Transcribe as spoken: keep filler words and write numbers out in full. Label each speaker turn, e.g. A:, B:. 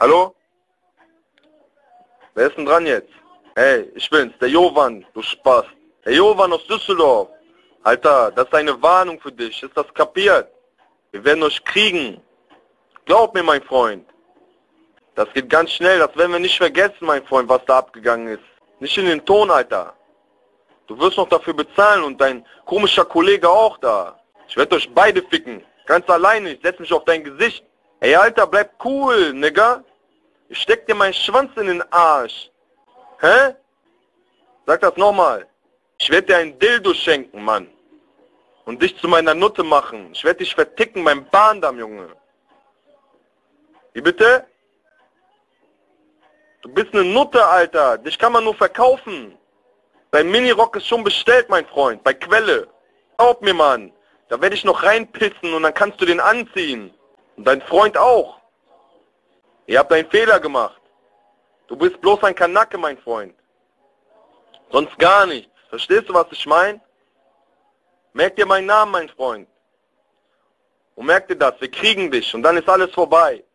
A: Hallo? Wer ist denn dran jetzt? Hey, ich bin's, der Jovan, du Spaß. Der Jovan aus Düsseldorf. Alter, das ist eine Warnung für dich, ist das kapiert? Wir werden euch kriegen. Glaub mir, mein Freund. Das geht ganz schnell, das werden wir nicht vergessen, mein Freund, was da abgegangen ist. Nicht in den Ton, Alter. Du wirst noch dafür bezahlen und dein komischer Kollege auch da. Ich werde euch beide ficken. Ganz alleine, ich setz mich auf dein Gesicht. Ey, Alter, bleib cool, Nigga. Ich steck dir meinen Schwanz in den Arsch. Hä? Sag das nochmal. Ich werde dir ein Dildo schenken, Mann. Und dich zu meiner Nutte machen. Ich werde dich verticken, mein Bahndamm, Junge. Wie bitte? Du bist eine Nutte, Alter. Dich kann man nur verkaufen. Dein Minirock ist schon bestellt, mein Freund. Bei Quelle. Glaub mir, Mann. Da werde ich noch reinpissen und dann kannst du den anziehen. Und dein Freund auch. Ihr habt einen Fehler gemacht. Du bist bloß ein Kanacke, mein Freund. Sonst gar nichts. Verstehst du, was ich meine? Merk dir meinen Namen, mein Freund. Und merk dir das, wir kriegen dich und dann ist alles vorbei.